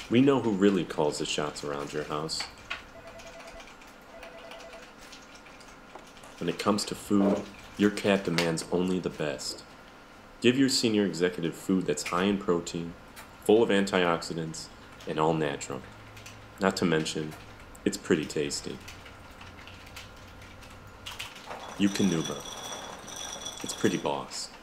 We know who really calls the shots around your house. When it comes to food, your cat demands only the best. Give your senior executive food that's high in protein, full of antioxidants, and all natural. Not to mention, it's pretty tasty. Eukanuba. It's pretty boss.